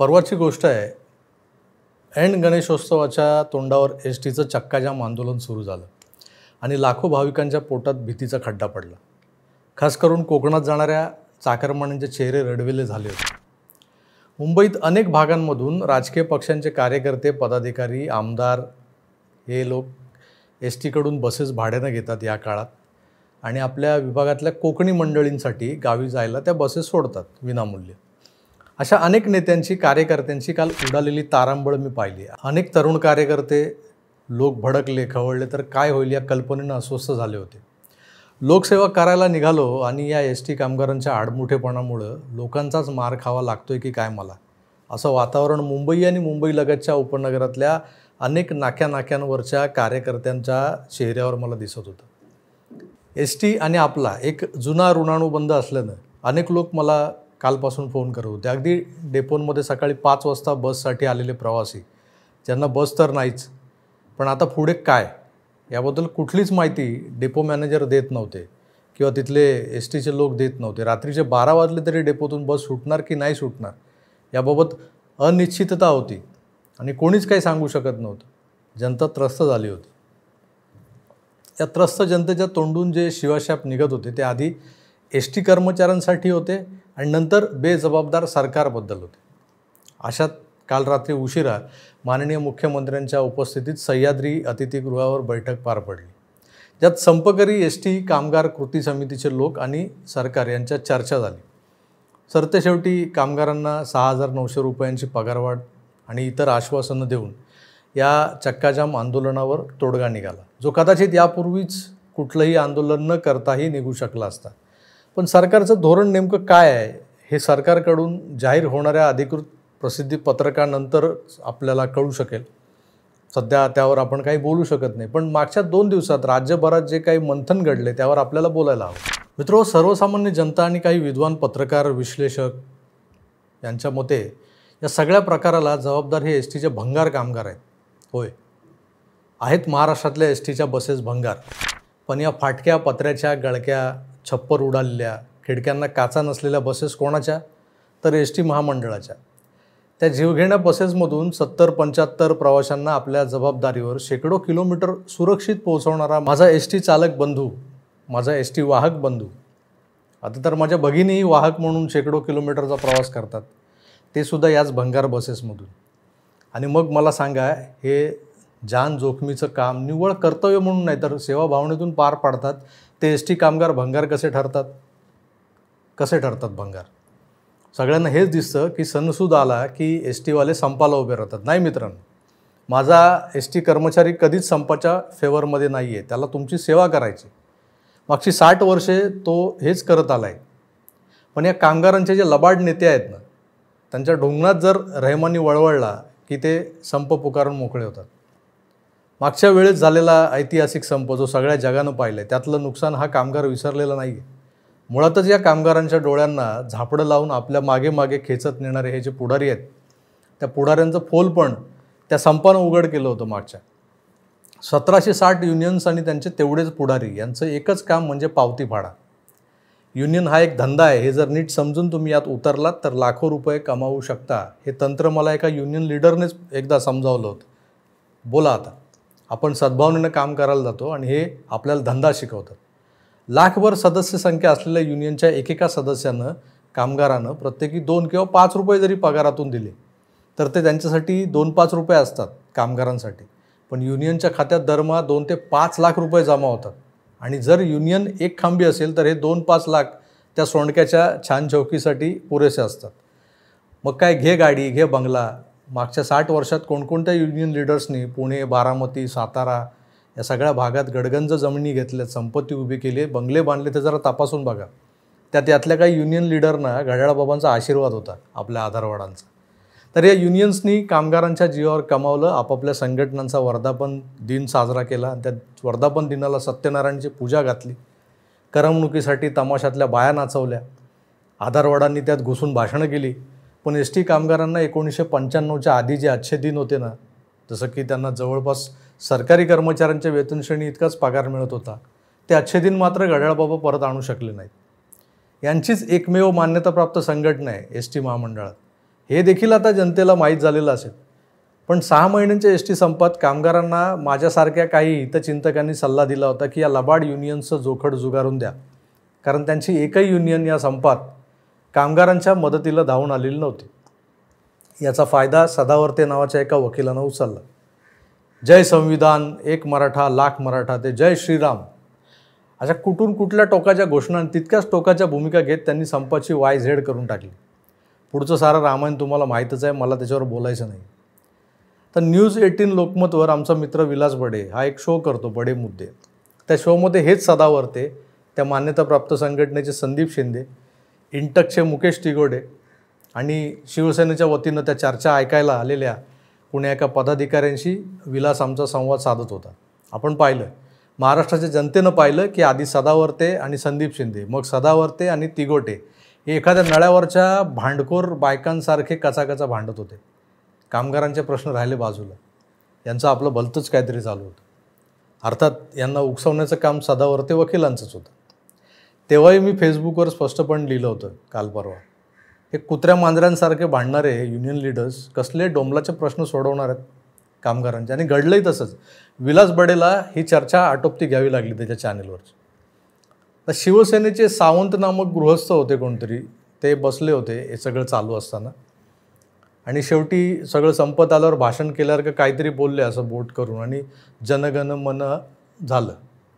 परवाची गोष्ट आहे. ऐन गणेशोत्सवाच्या तोंडावर एस टीचं चक्काजाम आंदोलन सुरू झालं आणि लाखो भाविकांच्या पोटात भीतीचा खड्डा पडला. खास करून कोकणात जाणाऱ्या चाकरमान्यांचे चेहरे रडवेले झाले होते. मुंबईत अनेक भागांमधून राजकीय पक्षांचे कार्यकर्ते, पदाधिकारी, आमदार हे लोक एस टीकडून बसेस भाड्यानं घेतात या काळात आणि आपल्या विभागातल्या कोकणी मंडळींसाठी गावी जायला त्या बसेस सोडतात विनामूल्य. अशा अनेक नेत्यांची, कार्यकर्त्यांची काल उडालेली तारांबळ मी पाहिली. अनेक तरुण कार्यकर्ते लोक भडकले, खवळले तर काय होईल या कल्पनेनं अस्वस्थ झाले होते. लोकसेवा करायला निघालो आणि या एस टी कामगारांच्या आडमुठेपणामुळं लोकांचाच मार खावा लागतोय की काय मला, असं वातावरण मुंबई आणि मुंबईलगतच्या उपनगरातल्या अनेक नाक्यानाक्यांवरच्या कार्यकर्त्यांच्या चेहऱ्यावर मला दिसत होतं. एस टी आणि आपला एक जुना ऋणानुबंध असल्यानं अनेक लोक मला कालपासून फोन करत होते. अगदी डेपोंमध्ये सकाळी 5 वाजता बससाठी आलेले प्रवासी, ज्यांना बस तर नाहीच, पण आता पुढे काय याबद्दल कुठलीच माहिती डेपो मॅनेजर देत नव्हते किंवा तिथले एस टीचे लोक देत नव्हते. रात्रीचे 12 वाजले तरी डेपोतून बस सुटणार की नाही सुटणार याबाबत अनिश्चितता होती आणि कोणीच काही सांगू शकत नव्हतं. जनता त्रस्त झाली होती. या त्रस्त जनतेच्या तोंडून जे शिवाशाप निघत होते ते आधी एस टी कर्मचाऱ्यांसाठी होते आणि नंतर बेजबाबदार सरकारबद्दल होते. अशात काल रात्री उशिरा माननीय मुख्यमंत्र्यांच्या उपस्थितीत सह्याद्री अतिथीगृहावर बैठक पार पडली, ज्यात संपकरी एस टी कामगार कृती समितीचे लोक आणि सरकार यांच्यात चर्चा झाली. सरतेशेवटी कामगारांना 6,900 रुपयांची पगारवाढ आणि इतर आश्वासनं देऊन या चक्काजाम आंदोलनावर तोडगा निघाला, जो कदाचित यापूर्वीच कुठलंही आंदोलन न करताही निघू शकला असता. पण सरकारचं धोरण नेमकं काय आहे हे सरकारकडून जाहीर होणाऱ्या अधिकृत प्रसिद्धी पत्रकानंतर आपल्याला कळू शकेल. सध्या त्यावर आपण काही बोलू शकत नाही, पण मागच्या 2 दिवसात राज्यभरात जे काही मंथन घडले त्यावर आपल्याला बोलायला हवं. मित्रो, सर्वसामान्य जनता आणि काही विद्वान पत्रकार, विश्लेषक यांच्या मते या सगळ्या प्रकाराला जबाबदार हे एस टीचे भंगार कामगार आहेत. होय, आहेत महाराष्ट्रातल्या एस टीच्या बसेस भंगार, पण या फाटक्या, पत्र्याच्या, गळक्या, छप्पर उडालेल्या, खिडक्यांना काचा नसलेल्या बसेस कोणाच्या? तर एस टी महामंडळाच्या. त्या जीवघेण्या बसेसमधून 70-75 प्रवाशांना आपल्या जबाबदारीवर शेकडो किलोमीटर सुरक्षित पोहोचवणारा माझा एस टी चालक बंधू, माझा एस टी वाहक बंधू, आता तर माझ्या भगिनीही वाहक म्हणून शेकडो किलोमीटरचा प्रवास करतात, ते सुद्धा याच भंगार बसेसमधून. आणि मग मला सांगा, हे जान जोखमीचं काम निव्वळ कर्तव्य म्हणून नाही तर सेवा भावनेतून पार पाडतात ते एस टी कामगार भंगार कसे ठरतात? कसे ठरतात भंगार? सगळ्यांना हेच दिसतं की सणसूद आला की एस टीवाले संपाला उभे राहतात. नाही मित्रांनो, माझा एस टी कर्मचारी कधीच संपाच्या फेवरमध्ये नाही आहे. त्याला तुमची सेवा करायची. मागची 60 वर्षे तो हेच करत आला आहे. पण या कामगारांचे जे लबाड नेते आहेत ना, त्यांच्या ढोंगणात जर रहमानी वळवळला की ते संप पुकारून मोकळे होतात. मागच्या वेळेस झालेला ऐतिहासिक संप जो सगळ्या जगानं पाहिलं आहे, त्यातलं नुकसान हा कामगार विसरलेला नाही आहे. मुळातच या कामगारांच्या डोळ्यांना झापडं लावून आपल्या मागे मागे खेचत नेणारे हे जे पुढारी आहेत, त्या पुढाऱ्यांचं फोल पण त्या संपानं उघड केलं होतं. मागच्या 1760 युनियन्स आणि त्यांचे तेवढेच पुढारी यांचं एकच काम म्हणजे पावती फाडा. युनियन हा एक धंदा आहे, हे जर नीट समजून तुम्ही यात उतरलात तर लाखो रुपये कमावू शकता. हे तंत्र मला एका युनियन लीडरनेच एकदा समजावलं होतं. बोला आता, आपण सद्भावनेनं काम करायला जातो आणि हे आपल्याला धंदा शिकवतात. लाखभर सदस्य संख्या असलेल्या युनियनच्या एकेका सदस्यानं, कामगारानं प्रत्येकी 2 किंवा 5 रुपये जरी पगारातून दिले तर ते त्यांच्यासाठी 2-5 रुपये असतात कामगारांसाठी. पण युनियनच्या खात्यात दरमहा 2 ते 5 लाख रुपये जमा होतात आणि जर युनियन एक खांबी असेल तर हे 2-5 लाख त्या सोंडक्याच्या छान चौकीसाठी पुरेसे असतात. मग काय, घे गाडी, घे बंगला. मागच्या 60 वर्षात कोणकोणत्या युनियन लीडर्सनी पुणे, बारामती, सातारा या सगळ्या भागात गडगंज जमिनी घेतल्यात, संपत्ती उभी केली, बंगले बांधले, ते जरा तपासून बघा. त्यातल्या काही युनियन लीडरना घड्याळबाबांचा आशीर्वाद होता, आपल्या आधारवाडांचा. तर या युनियन्सनी कामगारांच्या जीवावर कमावलं, आपापल्या संघटनांचा वर्धापन दिन साजरा केला आणि त्या वर्धापन दिनाला सत्यनारायणची पूजा घातली. करमणुकीसाठी तमाशातल्या बाया नाचवल्या, आधारवाडांनी त्यात घुसून भाषणं केली. पण एस टी कामगारांना 1995च्या आधी जे अच्छे दिन होते ना, जसं की त्यांना जवळपास सरकारी कर्मचाऱ्यांच्या वेतनश्रेणी इतकाच पगार मिळत होता, ते अच्छे दिन मात्र घड्याळबाबा परत आणू शकले नाहीत. यांचीच एकमेव मान्यताप्राप्त संघटना आहे एस टी महामंडळात. हे देखील आता जनतेला माहीत झालेलं असेल. पण 6 महिन्यांच्या एस टी संपात कामगारांना माझ्यासारख्या काही हितचिंतकांनी सल्ला दिला होता की या लबाड युनियन्सचं जोखड झुगारून द्या, कारण त्यांची एकही युनियन या संपात कामगारांच्या मदतीला धावून आलेली नव्हती. याचा फायदा सदावर्ते नावाच्या एका वकिलानं उचलला. जय संविधान, एक मराठा लाख मराठा ते जय श्रीराम अशा कुठल्या टोकाच्या घोषणा तितक्याच टोकाच्या भूमिका घेत त्यांनी संपाची YZ करून टाकली. पुढचं सारं रामायण तुम्हाला माहीतच आहे, मला त्याच्यावर बोलायचं नाही. तर न्यूज 18 लोकमतवर आमचा मित्र विलास बडे हा एक शो करतो, बडे मुद्दे. त्या शोमध्ये हेच सदावर्ते, त्या मान्यताप्राप्त संघटनेचे संदीप शिंदे, इंटकचे मुकेश तिगोडे आणि शिवसेनेच्या वतीनं त्या चर्चा ऐकायला आलेल्या कुण्या एका पदाधिकाऱ्यांशी विलास आमचा संवाद साधत होता. आपण पाहिलं, महाराष्ट्राच्या जनतेनं पाहिलं की आधी सदावर्ते आणि संदीप शिंदे, मग सदावर्ते आणि तिगोटे हे एखाद्या नळ्यावरच्या भांडखोर बायकांसारखे कचाकचा भांडत होते. कामगारांचे प्रश्न राहिले बाजूला, यांचं आपलं भलतंच काहीतरी चालू होतं. अर्थात यांना उकसवण्याचं काम सदावर्ते वकिलांचंच होतं. तेव्हाही मी फेसबुकवर स्पष्टपणे लिहिलं होतं काल परवा, हे कुत्र्या मांजरांसारखे भांडणारे युनियन लीडर्स कसले डोंबलाचे प्रश्न सोडवणार आहेत कामगारांचे. आणि घडलंही तसंच. विलास बडेला ही चर्चा आटोपती घ्यावी लागली त्याच्या चॅनेलवरची. तर शिवसेनेचे सावंत नामक गृहस्थ होते कोणतरी, ते बसले होते हे सगळं चालू असताना, आणि शेवटी सगळं संपत आल्यावर भाषण केल्यावर काहीतरी बोलले असं बोट करून, आणि जनगण मन झालं.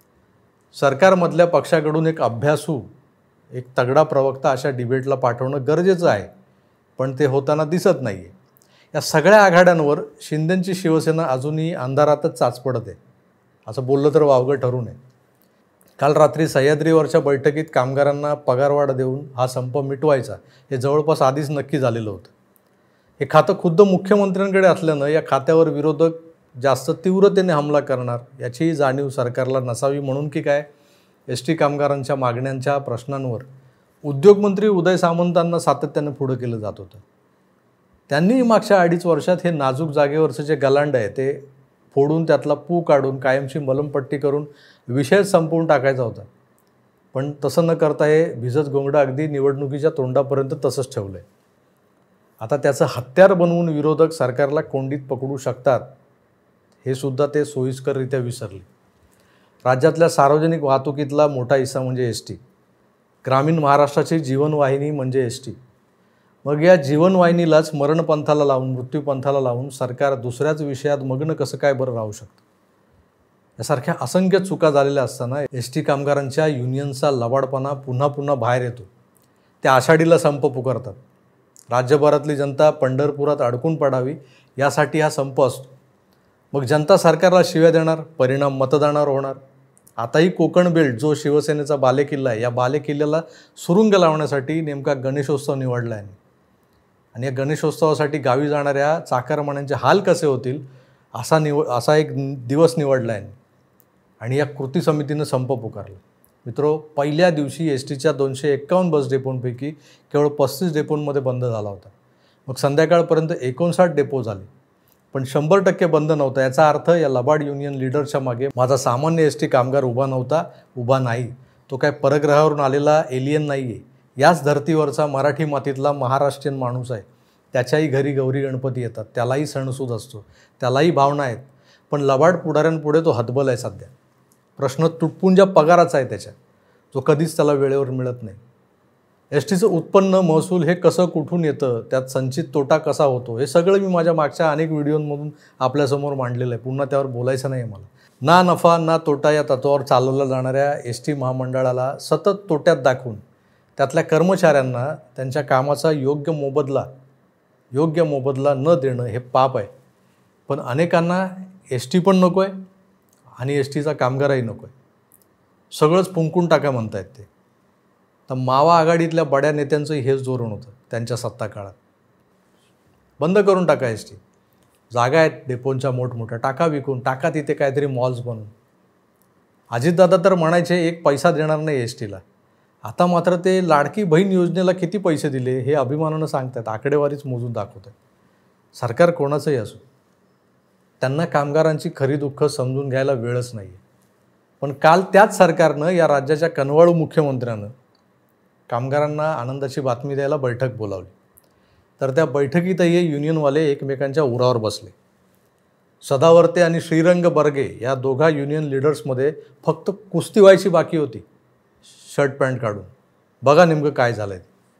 सरकारमधल्या पक्षाकडून एक अभ्यासू, एक तगडा प्रवक्ता अशा डिबेटला पाठवणं गरजेचं आहे, पण ते होताना दिसत नाही आहे. या सगळ्या आघाड्यांवर शिंदेंची शिवसेना अजूनही अंधारातच चाचपडत आहे, असं बोललं तर वावगं ठरू नये. काल रात्री सह्याद्रीवरच्या बैठकीत कामगारांना पगारवाढ देऊन हा संप मिटवायचा हे जवळपास आधीच नक्की झालेलं होतं. हे खातं खुद्द मुख्यमंत्र्यांकडे असल्यानं या खात्यावर विरोधक जास्त तीव्रतेने हमला करणार याचीही जाणीव सरकारला नसावी, म्हणून की काय, एस टी कामगारांच्या मागण्यांच्या प्रश्नांवर उद्योगमंत्री उदय सामंतांना सातत्यानं पुढं केलं जात होतं. त्यांनी मागच्या 2.5 वर्षात हे नाजूक जागेवरचं जे गलांड आहे ते फोडून त्यातला पू काढून कायमची मलमपट्टी करून विषय संपवून टाकायचा होता. पण तसं न करता हे भिजत गोंगडं अगदी निवडणुकीच्या तोंडापर्यंत तसंच ठेवलं आहे. आता त्याचं हत्यार बनवून विरोधक सरकारला कोंडीत पकडू शकतात हे सुद्धा ते सोयीस्कररित्या विसरले. राज्यातल्या सार्वजनिक वाहतुकीतला मोठा हिस्सा म्हणजे एस टी. ग्रामीण महाराष्ट्राची जीवनवाहिनी म्हणजे एस टी. मग या जीवनवाहिनीलाच मरणपंथाला लावून, मृत्यूपंथाला लावून सरकार दुसऱ्याच विषयात मग्न कसं काय बरं राहू शकतं. यासारख्या असंख्य चुका झालेल्या असताना एस टी कामगारांच्या युनियनचा लबाडपणा पुन्हा पुन्हा बाहेर येतो. ते आषाढीला संप पुकारतात. राज्यभरातली जनता पंढरपुरात अडकून पडावी यासाठी हा संप असतो. मग जनता सरकारला शिव्या देणार, परिणाम मतदानावर होणार. आताही कोकण बेल्ट जो शिवसेनेचा बालेकिल्ला आहे, या बालेकिल्ल्याला सुरुंग लावण्यासाठी नेमका गणेशोत्सव निवडला आहे. आणि या गणेशोत्सवासाठी गावी जाणाऱ्या चाकरमान्यांचे हाल कसे होतील असा एक दिवस निवडला आहे. आणि या कृती समितीनं संप पुकारला. मित्रो, पहिल्या दिवशी एस टीच्या 251 बस डेपोंपैकी केवळ 35 डेपोंमध्ये बंद झाला होता. मग संध्याकाळपर्यंत 59 डेपो झाले, पण 100% बंद नव्हता. याचा अर्थ या लबाड युनियन लीडरच्या मागे माझा सामान्य एस टी कामगार उभा नव्हता, उभा नाही. तो काय परग्रहावरून आलेला एलियन नाही आहे. याच धर्तीवरचा मराठी मातीतला महाराष्ट्रीयन माणूस आहे. त्याच्याही घरी गौरी गणपती येतात, त्यालाही सणसूद असतो, त्यालाही भावना आहेत. पण लबाड पुढाऱ्यांपुढे तो हतबल आहे सध्या. प्रश्न तुटपुंजा पगाराचा आहे त्याच्या, जो कधीच त्याला वेळेवर मिळत नाही. एस टीचं उत्पन्न, महसूल हे कसं कुठून येतं, त्यात संचित तोटा कसा होतो, हे सगळं मी माझ्या मागच्या अनेक व्हिडिओमधून आपल्यासमोर मांडलेलं आहे. पुन्हा त्यावर बोलायचं नाही मला. ना नफा ना तोटा या तत्वावर चालवल्या जाणाऱ्या एस टी महामंडळाला सतत तोट्यात दाखवून त्यातल्या कर्मचाऱ्यांना त्यांच्या कामाचा योग्य मोबदला न देणं हे पाप आहे. पण अनेकांना एस टी पण नको आहे आणि एस टीचा कामगारही नको आहे. सगळंच फुंकून टाका म्हणतायत ते. तर मावा आघाडीतल्या बड्या नेत्यांचंही हेच धोरण होतं त्यांच्या सत्ता काळात. बंद करून टाका एस टी. जागा आहेत डेपोंच्या मोठमोठ्या, टाका विकून, टाका तिथे काहीतरी मॉल्स बनवून. अजितदादा तर म्हणायचे 1 पैसा देणार नाही एस टीला. आता मात्र ते लाडकी बहीण योजनेला किती पैसे दिले हे अभिमानानं सांगतात, आकडेवारीच मोजून दाखवतात. सरकार कोणाचंही असो, त्यांना कामगारांची खरी दुःख समजून घ्यायला वेळच नाही आहे. पण काल त्याच सरकारनं, या राज्याच्या कनवाळू मुख्यमंत्र्यानं कामगारांना आनंदाची बातमी द्यायला बैठक बोलावली. तर त्या बैठकीतही युनियनवाले एकमेकांच्या उरावर बसले. सदावर्ते आणि श्रीरंग बर्गे या दोघा युनियन लीडर्समध्ये फक्त कुस्ती व्हायची बाकी होती, शर्ट पॅन्ट काढून. बघा नेमकं काय झालंय.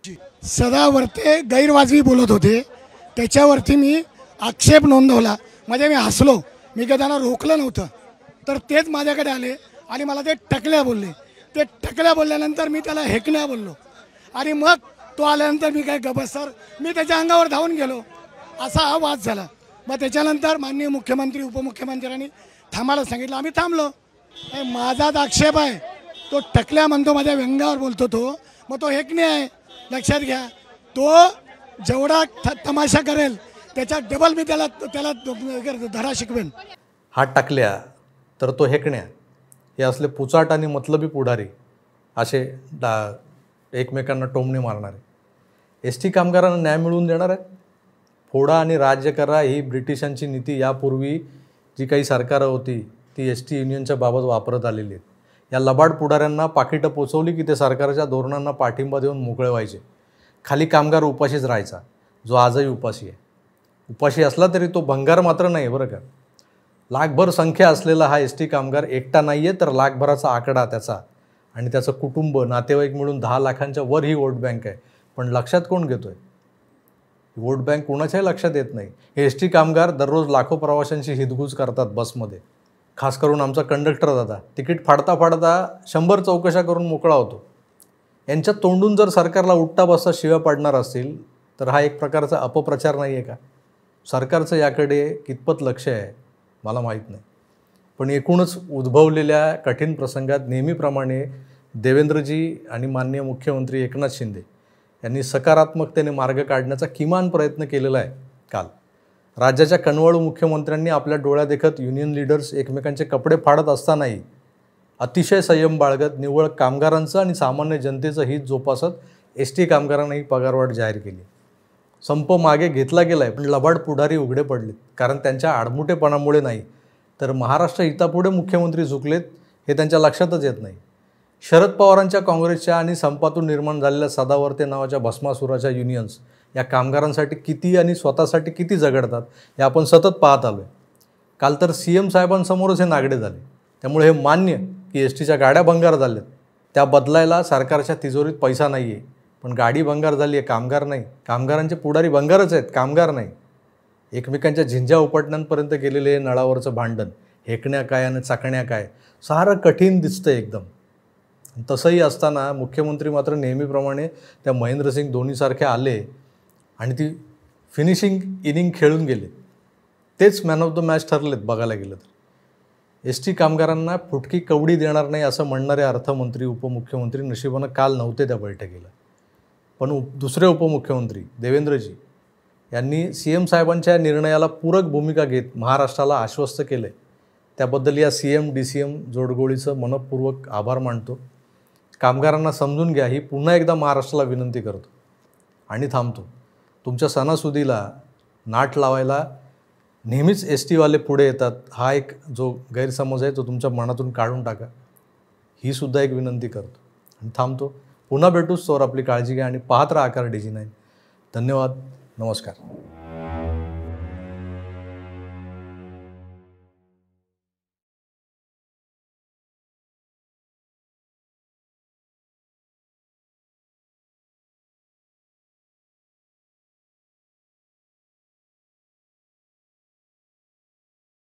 सदावर्ते गैरवाजवी बोलत होते, त्याच्यावरती मी आक्षेप नोंदवला. म्हणजे मी हसलो, मी काय त्यांना रोखलं नव्हतं. तर तेच माझ्याकडे आले आणि मला ते टकल्या बोलले. ते टकल्या बोलल्यानंतर मी त्याला हेकण्या बोललो आणि मग तो आल्यानंतर मी काय गबसर मी त्याच्या अंगावर धावून गेलो. असा हा वाद झाला. मग त्याच्यानंतर माननीय मुख्यमंत्री उपमुख्यमंत्र्यांनी थांबायला सांगितलं. आम्ही थांबलो. माझाच आक्षेप आहे. तो टकल्या म्हणतो, माझ्या व्यंगावर बोलतो तो, मग तो हेकणे आहे. लक्षात घ्या, तो जेवढा तमाशा करेल त्याच्या डबल मी त्याला धडा शिकवेन. हा टाकल्या तर तो हेकण्या, हे असले पुचाट आणि मतलबी पुढारी असे एकमेकांना टोमणे मारणारे एस टी कामगारांना न्याय मिळवून देणार आहेत. फोडा आणि राज्य करा ही ब्रिटिशांची नीती यापूर्वी जी काही सरकारं होती ती एस टी युनियनच्या बाबत वापरत आलेली आहेत. या लबाड पुढाऱ्यांना पाकिटं पोचवली की ते सरकारच्या धोरणांना पाठिंबा देऊन मोकळे व्हायचे. खाली कामगार उपाशीच राहायचा, जो आजही उपाशी आहे. उपाशी असला तरी तो भंगार मात्र नाही बरं का. लाखभर संख्या असलेला हा एस टी कामगार एकटा नाही आहे, तर लाखभराचा आकडा त्याचा आणि त्याचं कुटुंब नातेवाईक मिळून 10 लाखांच्या वर ही वोट बँक आहे. पण लक्षात कोण घेतोय? वोट बँक कोणाच्याही लक्षात येत नाही. हे एस टी कामगार दररोज लाखो प्रवाशांची हितगुज करतात बसमध्ये. खास करून आमचा कंडक्टर दादा तिकीट फाडता फाडता 100 चौकशा करून मोकळा होतो. यांच्या तोंडून जर सरकारला उठता बसता शिव्या पाडणार असतील तर हा एक प्रकारचा अपप्रचार नाही आहे का? सरकारचं याकडे कितपत लक्ष आहे मला माहीत नाही. पण एकूणच उद्भवलेल्या कठीण प्रसंगात नेहमीप्रमाणे देवेंद्रजी आणि माननीय मुख्यमंत्री एकनाथ शिंदे यांनी सकारात्मकतेने मार्ग काढण्याचा किमान प्रयत्न केलेला आहे. काल राज्याच्या कनवाळू मुख्यमंत्र्यांनी आपल्या डोळ्यादेखत युनियन लीडर्स एकमेकांचे कपडे फाडत असतानाही अतिशय संयम बाळगत निव्वळ कामगारांचं आणि सामान्य जनतेचं हित जोपासत एस टी कामगारांनाही पगारवाढ जाहीर केली. संप मागे घेतला गेला आहे, पण लबाड पुढारी उघडे पडलेत. कारण त्यांच्या आडमुठेपणामुळे नाही, तर महाराष्ट्र हितापुढे मुख्यमंत्री झुकलेत हे त्यांच्या लक्षातच येत नाही. शरद पवारांच्या काँग्रेसच्या आणि संपातून निर्माण झालेल्या सदावर्ते नावाच्या भस्मासुराच्या युनियन्स या कामगारांसाठी किती आणि स्वतःसाठी किती झगडतात हे आपण सतत पाहत आलो आहे. काल तर CM साहेबांसमोरच हे नागडे झाले. त्यामुळे हे मान्य की एस टीच्या गाड्या भंगार झाल्यात, त्या बदलायला सरकारच्या तिजोरीत पैसा नाही आहे. पण गाडी भंगार झाली आहे, कामगार नाही. कामगारांचे पुढारी भंगारच आहेत, कामगार नाही. एकमेकांच्या झिंज्या उपटण्यांपर्यंत गेलेले नळावरचं भांडण, हेकण्या काय आणि चाकण्या काय, सारं कठीण दिसतं एकदम. तसंही असताना मुख्यमंत्री मात्र नेहमीप्रमाणे त्या महेंद्रसिंग धोनीसारखे आले आणि ती फिनिशिंग इनिंग खेळून गेले. तेच मॅन ऑफ द मॅच ठरलेत बघायला गेलं तर. एस टी कामगारांना फुटकी कवडी देणार नाही असं म्हणणारे अर्थमंत्री उपमुख्यमंत्री नशिबानं काल नव्हते त्या बैठकीला. पण दुसरे उपमुख्यमंत्री देवेंद्रजी यांनी CM साहेबांच्या निर्णयाला पूरक भूमिका घेत महाराष्ट्राला आश्वस्त केलं आहे. त्याबद्दल या CM DCM जोडगोळीचं मनपूर्वक आभार मानतो. कामगारांना समजून घ्या ही पुन्हा एकदा महाराष्ट्राला विनंती करतो आणि थांबतो. तुमच्या सणासुदीला नाट लावायला नेहमीच एस टीवाले पुढे येतात, हा एक जो गैरसमज आहे तो तुमच्या मनातून काढून टाका, ही सुद्धा एक विनंती करतो आणि थांबतो. पुन्हा भेटूच. तोवर आपली काळजी घ्या आणि पाहत राहा आकार DG9. धन्यवाद. नमस्कार.